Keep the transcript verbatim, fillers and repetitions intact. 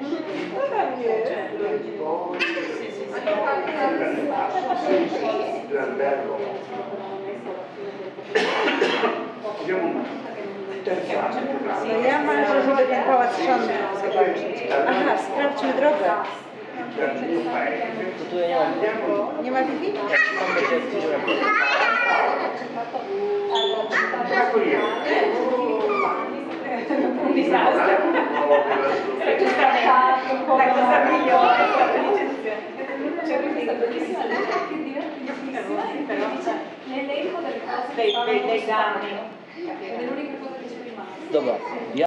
No ja marzę, żeby ten pałac Szanowny zobaczyć. Aha, sprawdźmy drogę. To tu ja nie mam. Nie ma Wi-Fi? L'elenco delle cose dei danni. è l'unica cosa che ci rimane. Dobra.